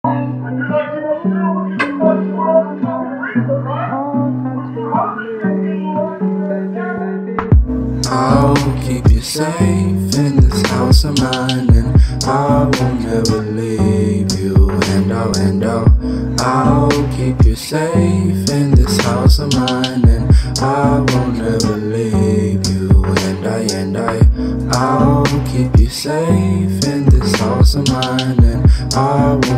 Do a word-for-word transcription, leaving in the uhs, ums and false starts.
I'll keep you safe in this house of mine, and I will never leave you. And I'll, and I'll, I'll keep you safe in this house of mine, and I will never leave you. And I, and I, I'll keep you safe in this house of mine, and I will